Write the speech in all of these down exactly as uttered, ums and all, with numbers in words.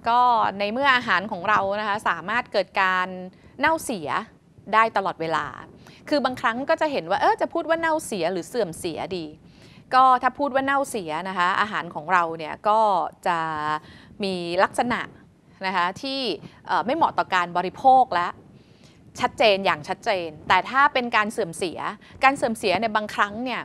ก็ในเมื่ออาหารของเรานะคะสามารถเกิดการเน่าเสียได้ตลอดเวลาคือบางครั้งก็จะเห็นว่าเออจะพูดว่าเน่าเสียหรือเสื่อมเสียดีก็ถ้าพูดว่าเน่าเสียนะคะอาหารของเราเนี่ยก็จะมีลักษณะนะคะที่ไม่เหมาะต่อการบริโภคและชัดเจนอย่างชัดเจนแต่ถ้าเป็นการเสื่อมเสียการเสื่อมเสียในบางครั้งเนี่ย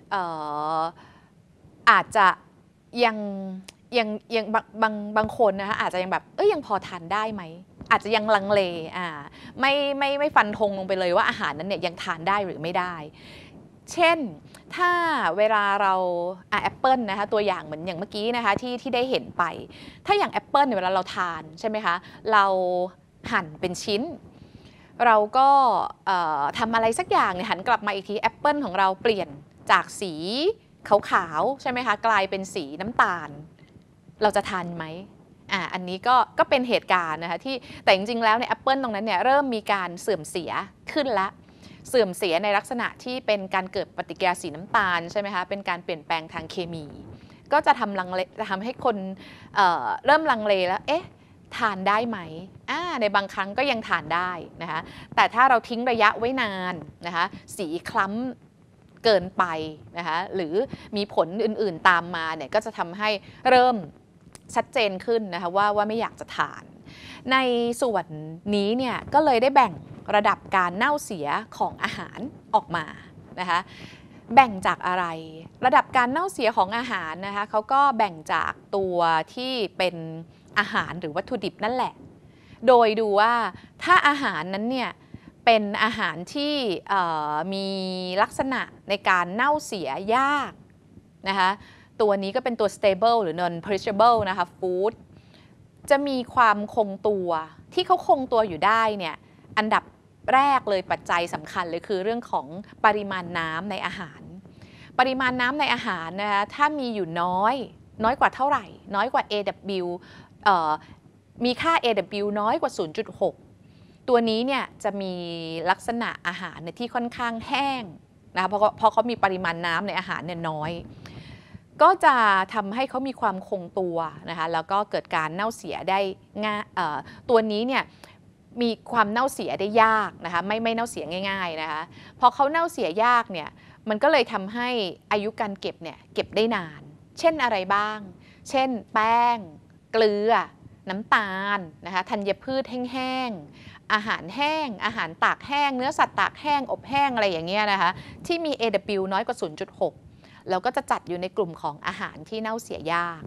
อาจจะยังยังยังบางบางบางคนนะคะอาจจะยังแบบเอ้ยยังพอทานได้ไหมอาจจะยังลังเลอ่าไม่ไม่ไม่ฟันธงลงไปเลยว่าอาหารนั้นเนี่ยยังทานได้หรือไม่ได้เช่นถ้าเวลาเราอ่ะแอปเปิลนะคะตัวอย่างเหมือนอย่างเมื่อกี้นะคะที่ที่ได้เห็นไปถ้าอย่างแอปเปิลเนี่ยเวลาเราทานใช่ไหมคะเราหั่นเป็นชิ้นเราก็ทำอะไรสักอย่างเนี่ยหันกลับมาอีกทีแอปเปิลของเราเปลี่ยนจากสีขาวๆใช่ไหมคะกลายเป็นสีน้ำตาลเราจะทานไหมอ่าอันนี้ก็ก็เป็นเหตุการณ์นะคะที่แต่จริงๆแล้วในแอปเปิลตรงนั้นเนี่ยเริ่มมีการเสื่อมเสียขึ้นละเสื่อมเสียในลักษณะที่เป็นการเกิดปฏิกิริยาสีน้ำตาลใช่ไหมคะเป็นการเปลี่ยนแปลงทางเคมีก็จะทำลังเลจะทำให้คน เอ่อ เริ่มลังเลแล้วเอ๊ะทานได้ไหมอ่าในบางครั้งก็ยังทานได้นะคะแต่ถ้าเราทิ้งระยะไว้นานนะคะสีคล้ำเกินไปนะคะหรือมีผลอื่นๆตามมาเนี่ยก็จะทำให้เริ่มชัดเจนขึ้นนะคะว่าว่าไม่อยากจะทานในส่วนนี้เนี่ยก็เลยได้แบ่งระดับการเน่าเสียของอาหารออกมานะคะแบ่งจากอะไรระดับการเน่าเสียของอาหารนะคะเขาก็แบ่งจากตัวที่เป็นอาหารหรือวัตถุดิบนั่นแหละโดยดูว่าถ้าอาหารนั้นเนี่ยเป็นอาหารที่มีลักษณะในการเน่าเสียยากนะคะตัวนี้ก็เป็นตัว stable หรือ non perishable นะคะ food จะมีความคงตัวที่เขาคงตัวอยู่ได้เนี่ยอันดับแรกเลยปัจจัยสำคัญเลยคือเรื่องของปริมาณน้ำในอาหารปริมาณน้ำในอาหารนะคะถ้ามีอยู่น้อยน้อยกว่าเท่าไหร่น้อยกว่า เอ ดับเบิลยู มีค่า เอ ดับเบิลยู น้อยกว่า ศูนย์จุดหก ตัวนี้เนี่ยจะมีลักษณะอาหารที่ค่อนข้างแห้งนะคะเพราะเพราะเขามีปริมาณน้ำในอาหารเนี่ยน้อยก็จะทำให้เขามีความคงตัวนะคะแล้วก็เกิดการเน่าเสียได้ง่ายตัวนี้เนี่ยมีความเน่าเสียได้ยากนะคะไม่ไม่เน่าเสียง่ายๆนะคะพอเขาเน่าเสียยากเนี่ยมันก็เลยทำให้อายุการเก็บเนี่ยเก็บได้นานเช่นอะไรบ้างเช่นแป้งเกลือน้ำตาลนะคะธัญพืชแห้งๆอาหารแห้งอาหารตากแห้งเนื้อสัตว์ตากแห้งอบแห้งอะไรอย่างเงี้ยนะคะที่มี เอ ดับเบิลยู น้อยกว่า ศูนย์จุดหกแล้วก็จะจัดอยู่ในกลุ่มของอาหารที่เน่าเสียยาก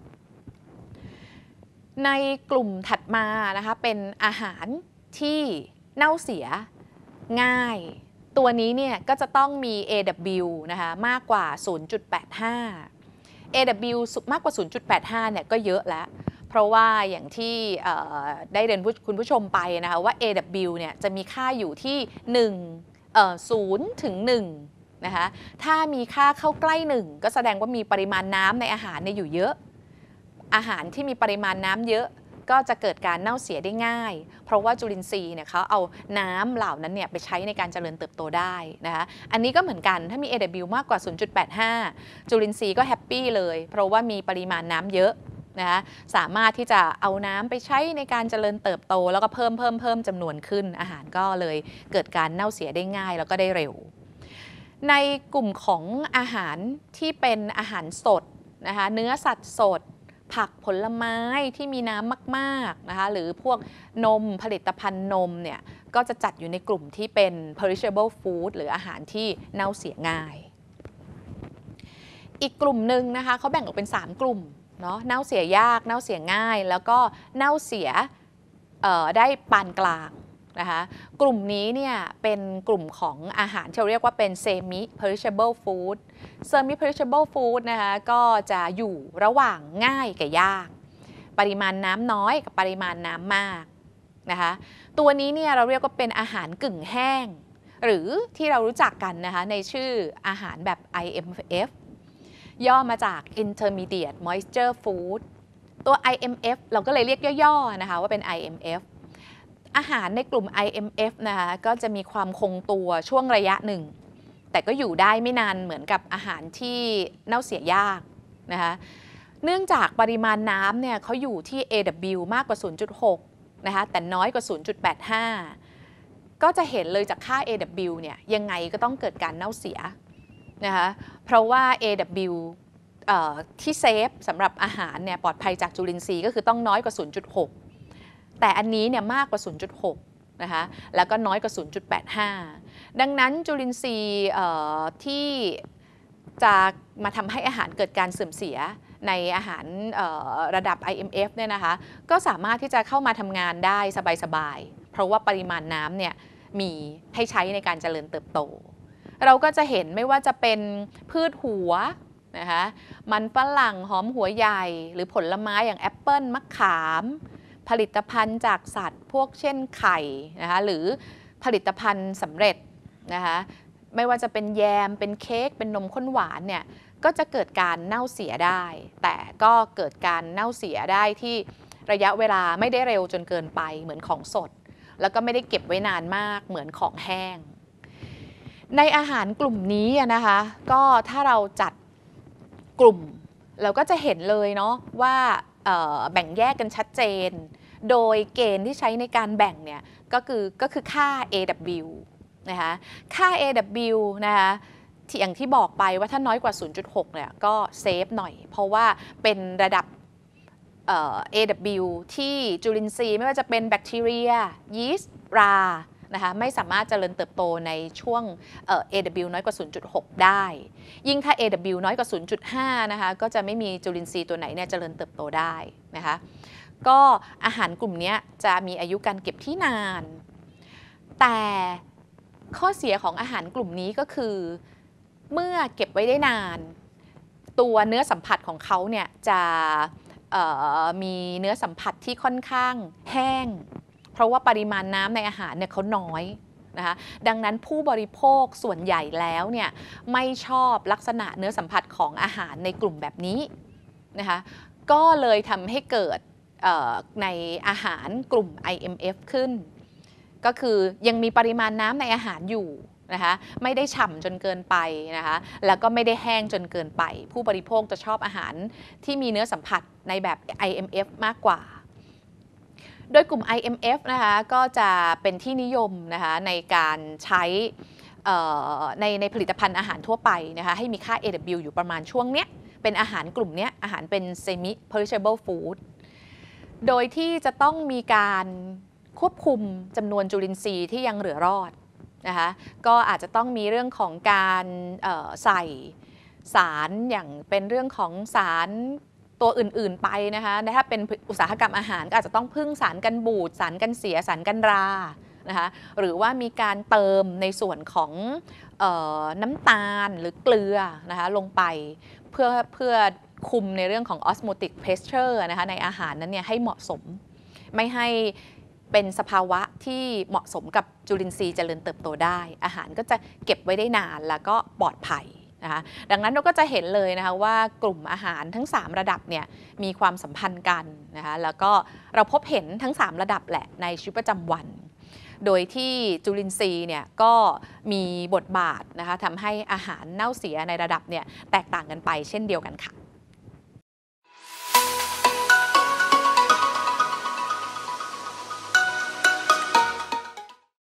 ในกลุ่มถัดมานะคะเป็นอาหารที่เน่าเสียง่ายตัวนี้เนี่ยก็จะต้องมี เอ ดับเบิลยู นะคะมากกว่า ศูนย์จุดแปดห้า เอ ดับเบิลยู มากกว่า ศูนย์จุดแปดห้า เนี่ยก็เยอะแล้วเพราะว่าอย่างที่ได้เรียนคุณผู้ชมไปนะคะว่า เอ ดับเบิลยู เนี่ยจะมีค่าอยู่ที่หนึ่งเอ่อศูนย์ถึงหนึ่งนะคะถ้ามีค่าเข้าใกล้หนึ่งก็แสดงว่ามีปริมาณน้ำในอาหารเนี่ยอยู่เยอะอาหารที่มีปริมาณน้ำเยอะก็จะเกิดการเน่าเสียได้ง่ายเพราะว่าจุลินทรีย์เนี่ยเขาเอาน้ำเหล่านั้นเนี่ยไปใช้ในการเจริญเติบโตได้นะคะอันนี้ก็เหมือนกันถ้ามี เอ ดับเบิลยู มากกว่า ศูนย์จุดแปดห้า จุลินทรีย์ก็แฮปปี้เลยเพราะว่ามีปริมาณน้ำเยอะนะคะสามารถที่จะเอาน้ำไปใช้ในการเจริญเติบโตแล้วก็เพิ่มเพิ่มเพิ่มจำนวนขึ้นอาหารก็เลยเกิดการเน่าเสียได้ง่ายแล้วก็ได้เร็วในกลุ่มของอาหารที่เป็นอาหารสดนะคะเนื้อสัตว์สดผักผลไม้ที่มีน้ำมากๆนะคะหรือพวกนมผลิตภัณฑ์นมเนี่ยก็จะจัดอยู่ในกลุ่มที่เป็น perishable food หรืออาหารที่เน่าเสียง่ายอีกกลุ่มหนึ่งนะคะเขาแบ่งออกเป็นสามกลุ่มเนาะเน่าเสียยากเน่าเสียง่ายแล้วก็เน่าเสียได้ปานกลางนะคะกลุ่มนี้เนี่ยเป็นกลุ่มของอาหารที่เราเรียกว่าเป็น semi perishable food semi perishable food นะคะก็จะอยู่ระหว่างง่ายกับยากปริมาณน้ำน้อยกับปริมาณน้ำมากนะคะตัวนี้เนี่ยเราเรียกว่าเป็นอาหารกึ่งแห้งหรือที่เรารู้จักกันนะคะในชื่ออาหารแบบ ไอ เอ็ม เอฟ ย่อมาจาก intermediate moisture food ตัว ไอ เอ็ม เอฟ เราก็เลยเรียกย่อๆนะคะว่าเป็น ไอ เอ็ม เอฟอาหารในกลุ่ม ไอ เอ็ม เอฟ นะคะก็จะมีความคงตัวช่วงระยะหนึ่งแต่ก็อยู่ได้ไม่นานเหมือนกับอาหารที่เน่าเสียยากนะคะเนื่องจากปริมาณน้ำเนี่ยเขาอยู่ที่ เอ ดับเบิลยู มากกว่า ศูนย์จุดหก นะคะแต่น้อยกว่า ศูนย์จุดแปดห้า ก็จะเห็นเลยจากค่า เอ ดับเบิลยู เนี่ยยังไงก็ต้องเกิดการเน่าเสียนะคะเพราะว่า เอ ดับเบิลยู ที่เซฟสำหรับอาหารเนี่ยปลอดภัยจากจุลินทรีย์ก็คือต้องน้อยกว่า ศูนย์จุดหก แต่อันนี้เนี่ยมากกว่า ศูนย์จุดหก นะคะแล้วก็น้อยกว่า ศูนย์จุดแปดห้า ดังนั้นจุลินทรีย์ที่จะมาทำให้อาหารเกิดการเสื่อมเสียในอาหารระดับ ไอ เอ็ม เอฟ เนี่ยนะคะก็สามารถที่จะเข้ามาทำงานได้สบายๆเพราะว่าปริมาณน้ำเนี่ยมีให้ใช้ในการเจริญเติบโตเราก็จะเห็นไม่ว่าจะเป็นพืชหัวนะคะมันฝรั่งหอมหัวใหญ่หรือผลไม้อย่างแอปเปิ้ลมะขามผลิตภัณฑ์จากสัตว์พวกเช่นไข่นะคะหรือผลิตภัณฑ์สำเร็จนะคะไม่ว่าจะเป็นแยมเป็นเค้กเป็นนมข้นหวานเนี่ยก็จะเกิดการเน่าเสียได้แต่ก็เกิดการเน่าเสียได้ที่ระยะเวลาไม่ได้เร็วจนเกินไปเหมือนของสดแล้วก็ไม่ได้เก็บไว้นานมากเหมือนของแห้งในอาหารกลุ่มนี้นะคะก็ถ้าเราจัดกลุ่มเราก็จะเห็นเลยเนาะว่าแบ่งแยกกันชัดเจนโดยเกณฑ์ที่ใช้ในการแบ่งเนี่ยก็คือก็คือค่า เอ ดับเบิลยู นะคะค่า เอ ดับเบิลยู นะคะที่อย่างที่บอกไปว่าถ้าน้อยกว่า ศูนย์จุดหก เนี่ยก็เซฟหน่อยเพราะว่าเป็นระดับ เอ ดับเบิลยู ที่จุลินทรีย์ไม่ว่าจะเป็นแบคทีเรียยีสต์รานะคะไม่สามารถเจริญเติบโตในช่วง เอ ดับเบิลยู น้อยกว่า ศูนย์จุดหก ได้ยิ่งถ้า เอ ดับเบิลยู น้อยกว่า ศูนย์จุดห้า นะคะก็จะไม่มีจุลินทรีย์ตัวไหนเนี่ยเจริญเติบโตได้นะคะก็อาหารกลุ่มนี้จะมีอายุการเก็บที่นานแต่ข้อเสียของอาหารกลุ่มนี้ก็คือเมื่อเก็บไว้ได้นานตัวเนื้อสัมผัสของเขาเนี่ยจะมีเนื้อสัมผัสที่ค่อนข้างแห้งเพราะว่าปริมาณน้ำในอาหารเนี่ยเขาน้อยนะคะดังนั้นผู้บริโภคส่วนใหญ่แล้วเนี่ยไม่ชอบลักษณะเนื้อสัมผัสของอาหารในกลุ่มแบบนี้นะคะก็เลยทำให้เกิดในอาหารกลุ่ม ไอ เอ็ม เอฟ ขึ้นก็คือยังมีปริมาณน้ำในอาหารอยู่นะคะไม่ได้ฉ่ำจนเกินไปนะคะแล้วก็ไม่ได้แห้งจนเกินไปผู้บริโภคจะชอบอาหารที่มีเนื้อสัมผัสในแบบ ไอ เอ็ม เอฟ มากกว่าโดยกลุ่ม ไอ เอ็ม เอฟ นะคะก็จะเป็นที่นิยมนะคะในการใช้ในในผลิตภัณฑ์อาหารทั่วไปนะคะให้มีค่า เอ ดับเบิลยู อยู่ประมาณช่วงเนี้ยเป็นอาหารกลุ่มเนี้ยอาหารเป็น semi perishable food โดยที่จะต้องมีการควบคุมจำนวนจุลินทรีย์ที่ยังเหลือรอดนะคะก็อาจจะต้องมีเรื่องของการใส่สารอย่างเป็นเรื่องของสารตัวอื่นๆไปนะคะถ้าเป็นอุตสาหกรรมอาหารก็อาจจะต้องพึ่งสารกันบูดสารกันเสียสารกันรานะคะหรือว่ามีการเติมในส่วนของเอ่อน้ำตาลหรือเกลือนะคะลงไปเพื่อเพื่อคุมในเรื่องของ osmotic pressure นะคะในอาหารนั้นเนี่ยให้เหมาะสมไม่ให้เป็นสภาวะที่เหมาะสมกับจุลินทรีย์เจริญเติบโตได้อาหารก็จะเก็บไว้ได้นานแล้วก็ปลอดภัยนะคะดังนั้นเราก็จะเห็นเลยนะคะว่ากลุ่มอาหารทั้งสามระดับเนี่ยมีความสัมพันธ์กันนะคะแล้วก็เราพบเห็นทั้งสามระดับแหละในชีวิตประจำวันโดยที่จุลินทรีย์เนี่ยก็มีบทบาทนะคะทำให้อาหารเน่าเสียในระดับเนี่ยแตกต่างกันไปเช่นเดียวกันค่ะ